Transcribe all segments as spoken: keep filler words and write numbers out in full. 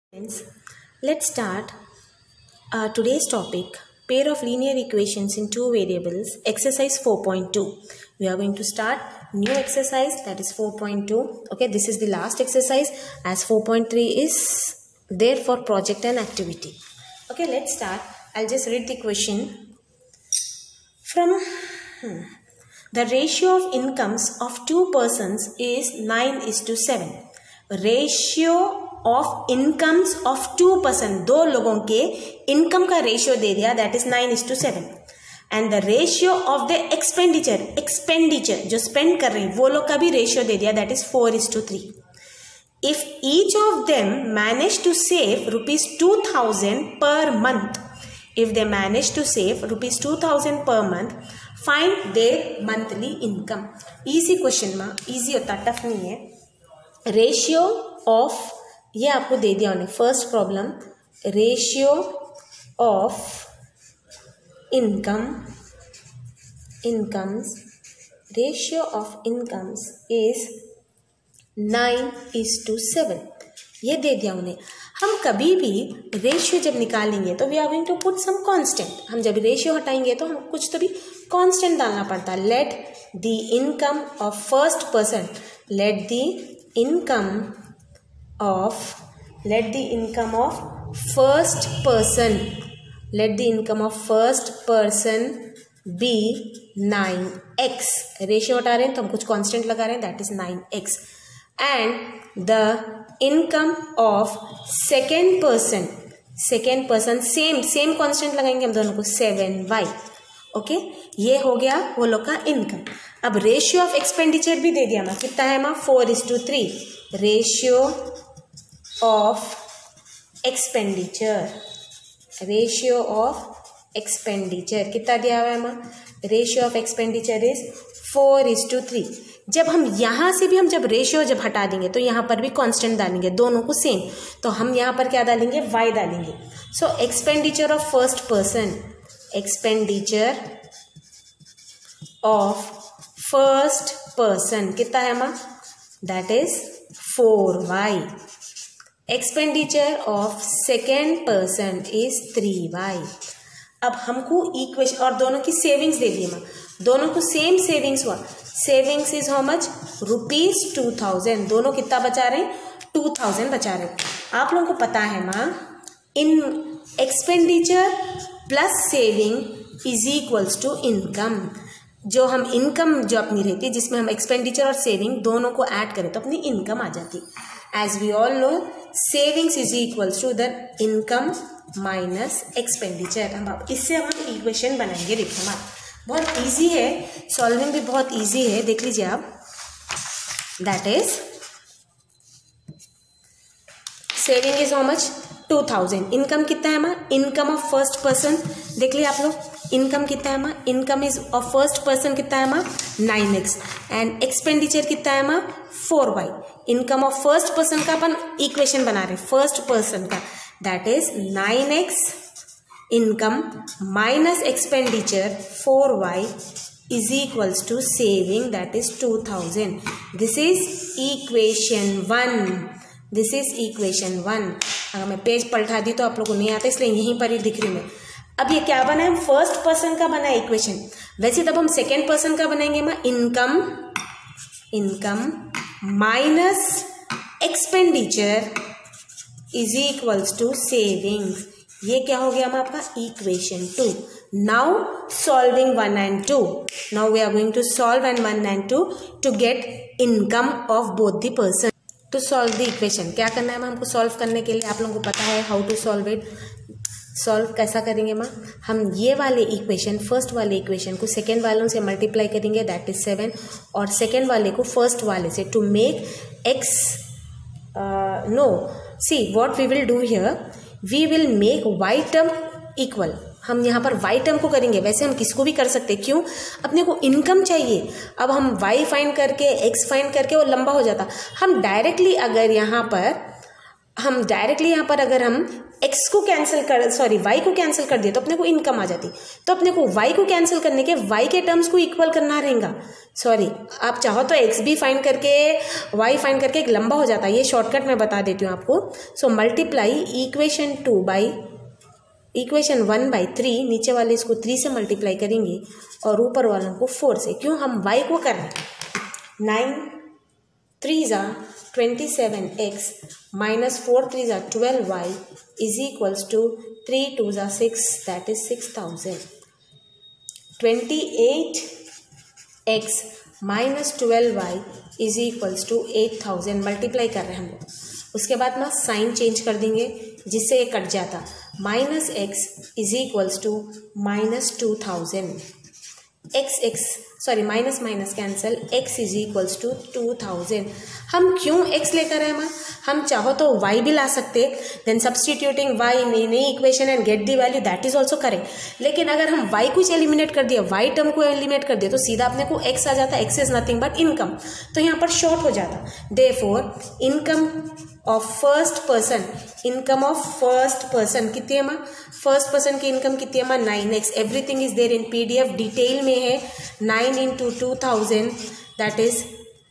Friends, let's start uh, today's topic, pair of linear equations in two variables, exercise four point two. We are going to start new exercise, that is four point two. Okay, this is the last exercise as four point three is there for project and activity. Okay, let's start. I'll just read the question. From hmm, the ratio of incomes of two persons is nine is to seven. Ratio of incomes of two person, दो लोगों के income का ratio दे दिया, that is nine is to seven. And the ratio of the expenditure, expenditure जो spend कर रहे हैं वो लोग का भी रेशियो दे दिया, that is four is to three. If each of them manage to save rupees two thousand per month, if they manage to save rupees two thousand per month, find there monthly income. Easy question में, easy होता, tough नहीं है. Ratio of, ये आपको दे दिया उन्हें, first problem, ratio of income, incomes, ratio of incomes is nine is to seven. ये दे दिया उन्हें. हम कभी भी रेशियो जब निकालेंगे तो we are going to put some constant. हम जब रेशियो हटाएंगे तो हम कुछ तो भी कांस्टेंट डालना पड़ता है. Let the income of first person, let the income of let the income of first person, let the income of first person be nine x. Ratio हटा रहे हैं तो हम कुछ कांस्टेंट लगा रहे हैं, that is nine x. And the income of second person, second person same same constant लगाएंगे हम दोनों को, सेवन वाई. ओके, ये हो गया वो लोग का इनकम. अब रेशियो ऑफ एक्सपेंडिचर भी दे दिया मैं, कितना है माँ, four is to three. Ratio of expenditure, ratio of expenditure कितना दिया हुआ है माँ, ratio of expenditure is four is to three. जब हम यहाँ से भी हम जब रेशियो जब हटा देंगे तो यहाँ पर भी कांस्टेंट डालेंगे, दोनों को सेम, तो हम यहाँ पर क्या डालेंगे, y डालेंगे. So expenditure of first person, expenditure of first person कितना है माँ, that is four y. Expenditure of second person is three y. अब हमको इक्वेशन और दोनों की सेविंग्स दे दी माँ, दोनों को सेम सेविंग्स हुआ. Savings is how much, rupees two thousand. दोनों कितना बचा रहे हैं, टू थाउजेंड बचा रहे हैं. आप लोगों को पता है माँ, इन expenditure plus saving is equals to income. जो हम इनकम जो अपनी रहती है, जिसमें हम एक्सपेंडिचर और सेविंग दोनों को ऐड करें तो अपनी इनकम आ जाती. As we all know, savings is equals to the income minus expenditure. हम इससे हम इक्वेशन बनाएंगे. देखिए हमारा बहुत इजी है, सॉल्विंग भी बहुत इजी है, देख लीजिए आप. That is saving is how much, two thousand. Income कितना है माँ, इनकम ऑफ फर्स्ट पर्सन, देख लिया आप लोग, इनकम कितना है माँ, income is of first person कितना है माँ, नाइन एक्स. एंड एक्सपेंडिचर कितना है माँ, four y. Income of first person का अपन इक्वेशन बना रहे, फर्स्ट पर्सन का, that is nine x income minus expenditure four y is equals to saving, that is two thousand. This is equation one, this is equation one. अगर मैं page पलटा दी तो आप लोगों को नहीं आता, इसलिए यहीं पर ही दिख रही मैं. अब ये क्या बना है, फर्स्ट पर्सन का बना इक्वेशन. वैसे तब हम सेकेंड पर्सन का बनाएंगे माँ, income, income minus expenditure is equals to savings. ये क्या हो गया माँ आपका, equation two. Now solving one and two, now we are going to solve and one and two to get income of both the person. To solve the equation क्या करना है माँ हमको, सॉल्व करने के लिए आप लोगों को पता है how to solve it. Solve कैसा करेंगे माँ, हम ये वाले इक्वेशन, फर्स्ट वाले इक्वेशन को सेकेंड वालों से मल्टीप्लाई करेंगे, दैट इज सेवन, और सेकेंड वाले को फर्स्ट वाले से, to make x, no, see what we will do here, we will make y term equal. हम यहाँ पर वाई टर्म को करेंगे, वैसे हम किसको भी कर सकते, क्यों, अपने को इनकम चाहिए. अब हम वाई फाइंड करके, एक्स फाइंड करके वो लंबा हो जाता. हम डायरेक्टली अगर यहाँ पर हम डायरेक्टली यहाँ पर अगर हम x को कैंसिल कर सॉरी y को कैंसिल कर दिए तो अपने को इनकम आ जाती। तो अपने को y को कैंसिल करने के y के टर्म्स को इक्वल करना रहेगा। सॉरी, आप चाहो तो x भी फाइंड करके y फाइंड करके एक लंबा हो जाता है, ये शॉर्टकट मैं बता देती हूँ आपको। So multiply equation two by equation one by three, नीचे वाले इसको थ्री से मल्टीप्लाई करेंगे और ऊपर वालों को फोर से। क्यों, हम y को कर रहे हैं। नाइन थ्री ज़ा twenty seven x minus four three ज़ा twelve y is equals to three two ज़ा six, that is six thousand. Twenty eight x minus twelve y is equals to eight thousand. Multiply कर रहे हैं हम लोग। उसके बाद ना साइन चेंज कर देंगे जिससे ये कट जाता। Minus x is equals to minus two thousand. X x sorry minus minus cancel, x is equals to two thousand. हम क्यों x लेकर आए माँ, हम चाहो तो y भी ला सकते, देन सब्सटीट्यूटिंग y नई नई equation and get the value, that is also correct. लेकिन अगर हम y कुछ एलिमिनेट कर दिया, y टर्म को एलिमिनेट कर दिया तो सीधा अपने को x आ जाता। x is nothing but income, तो यहाँ पर शॉर्ट हो जाता। Therefore income of first person, income of first person कितनी है माँ, फर्स्ट पर्सन की इनकम कितनी है माँ, nine x. Everything is there in PDF, detail में है। Nine into two thousand that is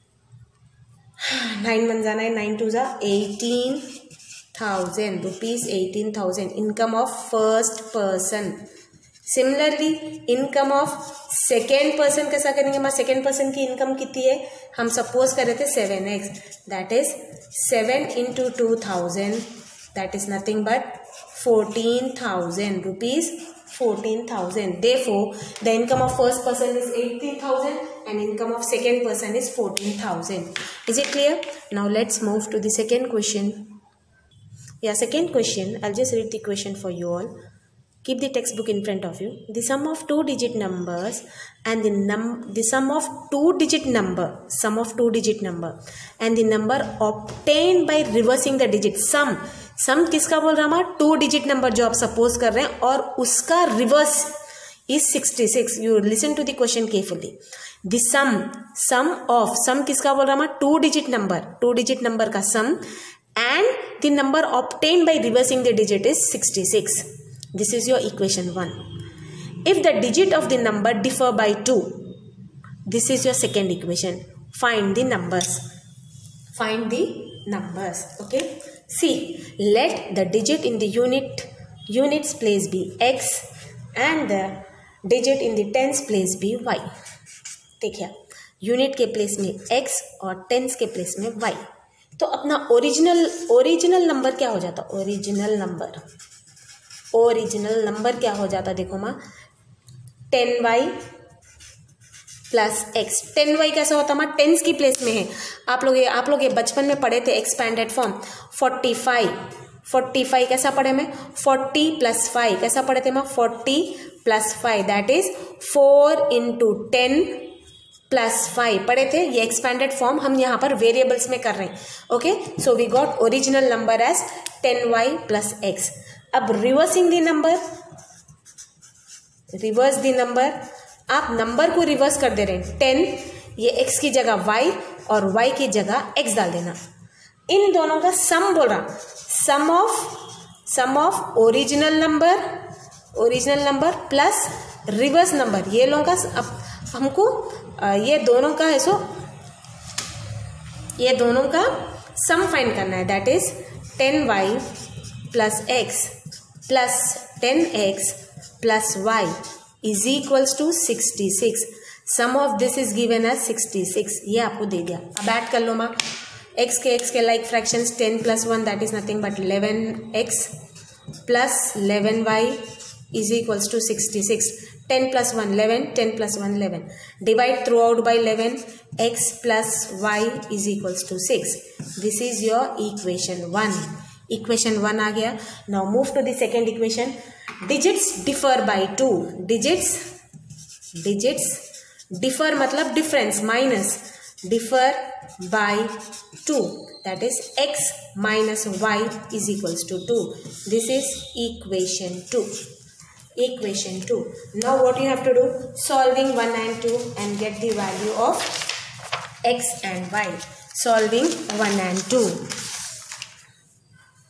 nine बन जाना है, नाइन टू जा eighteen thousand rupees, eighteen thousand income of first person. Similarly income of second person कैसा करेंगे माँ, second person की इनकम कितनी है, हम सपोज कर रहे थे seven x, that is seven into two thousand that is nothing but fourteen thousand rupees, fourteen thousand. Therefore, the income of first person is eighteen thousand and income of second person is fourteen thousand. Is it clear? Now let's move to the second question. Yeah, second question. I'll just read the question for you all. Keep the textbook in front of you. The sum of two digit numbers and the num the sum of two digit number, sum of two digit number and the number obtained by reversing the digit. Sum sum किसका बोल रहा हमारा, two digit number जो आप suppose कर रहे हैं और उसका reverse is sixty six. You listen to the question carefully. The sum sum of, sum किसका बोल रहा हमारा, two digit number, two digit number का sum and the number obtain by reversing the digit is sixty six. This is your equation one. If the digit of the number differ by two, this is your second equation. Find the numbers, find the numbers. Okay, see, let the digit in the unit units place be x and the digit in the tens place be y. देखिए, unit के place में x और tens के place में y, तो अपना original original number क्या हो जाता, ओरिजिनल नंबर ओरिजिनल नंबर क्या हो जाता, देखो माँ, ten y plus x. Ten y कैसा होता है, टेंस की प्लेस में है। आप लोग ये आप लोग ये बचपन में पढ़े थे expanded form. Forty five forty five कैसा पढ़े मैं, फोर्टी प्लस फाइव कैसा पढ़े थे मैं, forty plus five that is four into ten plus five पढ़े थे। ये एक्सपैंडेड फॉर्म हम यहाँ पर वेरिएबल्स में कर रहे हैं। Okay, so we got original number as ten y plus x. अब reversing the number, reverse the number, आप नंबर को रिवर्स कर दे रहे हैं। टेन, ये x की जगह y और y की जगह x डाल देना। इन दोनों का सम बोल रहा, sum of sum of original number original number plus reverse number, ये लोगों का अब हमको ये दोनों का है, सो ये दोनों का सम फाइंड करना है। That is ten y plus x plus ten x plus y is equals to sixty six. Sum of this is given as sixty six, ये आपको दे दिया। अब ऐड कर लो माँ, x के x के like fractions, ten plus one that is nothing but eleven x plus eleven y is equals to sixty six. Ten plus one eleven, ten plus one eleven, divide throughout by eleven, x plus y is equals to six. This is your equation one. Equation one आ गया. Now move to the second equation. Digits differ by two. Digits digits differ मतलब difference, minus, differ by to that is x minus y is equals to two. This is equation two. Equation two. Now what you have to do? Solving one and two and get the value of x and y. Solving one and two.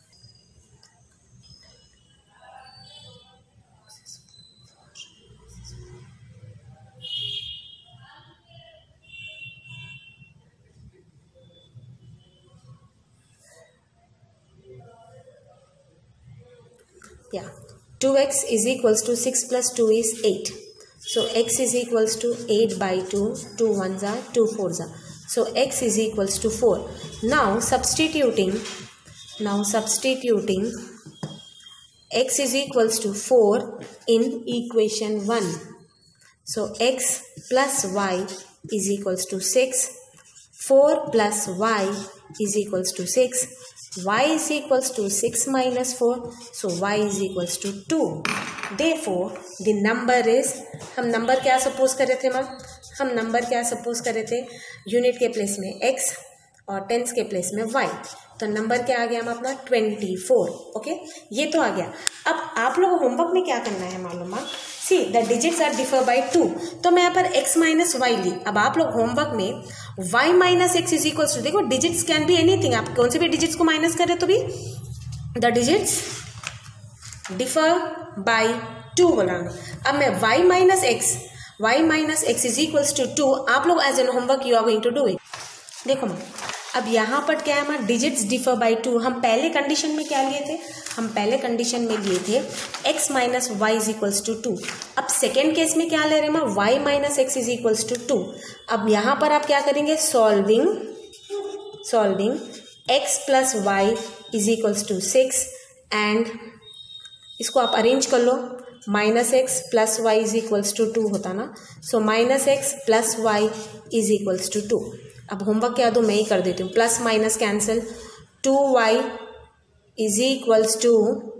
yeah, two x is equals to six plus two is eight. So x is equals to eight by two, two ones are, two fours are. So x is equals to four. Now substituting, now substituting x is equals to four in equation one. So x plus y is equals to six. four plus y is equals to six. Y is equals to six minus four. So y is equals to two. Therefore the number is, हम number क्या suppose कर रहे थे ma'am, हम number क्या suppose कर रहे थे, यूनिट के प्लेस में x और टेंस के प्लेस में y. तो नंबर क्या आ गया हम अपना ट्वेंटी फोर. ओके, ये तो आ गया. अब आप लोगों को होमवर्क में क्या करना है मालूम है, see the digits are differ by two. तो मैं यहाँ पर x माइनस वाई ली. अब आप लोग होमवर्क में y minus x is equals to, देखो डिजिट्स कैन बी एनीथिंग, आप कौन से भी डिजिट्स को माइनस कर रहे तो भी the digits differ by two बोला. अब मैं y minus x, y minus x is equals to two. आप लोग as an homework you are going to do it. देखो मैम, अब यहाँ पर क्या है हमारा, डिजिट्स डिफर बाई टू. हम पहले कंडीशन में क्या लिए थे, हम पहले कंडीशन में लिए थे x minus y is equals to two. अब सेकेंड केस में क्या ले रहे हैं हम, y minus x is equals to two. अब यहाँ पर आप क्या करेंगे, solving solving x plus y is equals to six. And इसको आप अरेंज कर लो, minus x plus y is equals to two होता ना. So minus x plus y is equals to two. अब होमवर्क क्या दो, मैं ही कर देती हूँ. Plus minus cancel, two y is equals to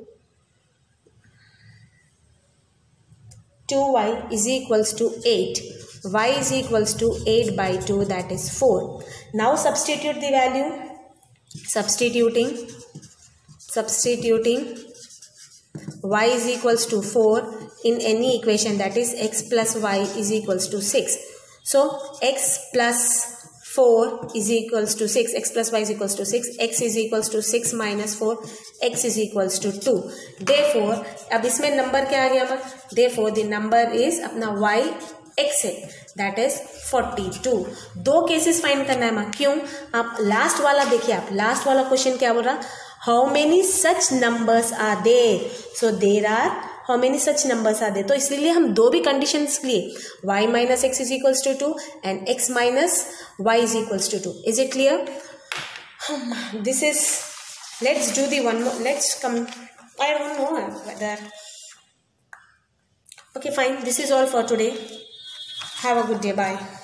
two y is equals to eight. y is equals to eight by two, that is four. Now substitute the value. Substituting substituting y is equals to four in any equation, that is x plus y is equals to six. So x plus four is equals to six, x plus y is equals to six, x is equals to six minus four, x is equals to two. Therefore अब इसमें number क्या आ गया हमारा, therefore the number is अपना y x है, that is forty two. दो cases find करना है माँ. क्यों, आप लास्ट वाला देखिए, आप लास्ट वाला क्वेश्चन क्या बोल रहा, how many such numbers are there. So there are how many such numbers are there. तो इसलिए हम दो भी कंडीशंस लिए, y minus x is equals to two and x minus y is equals to two. Is it clear? This is, let's do the one more, let's come, I don't know that. Okay, fine. This is all for today. Have a good day. Bye.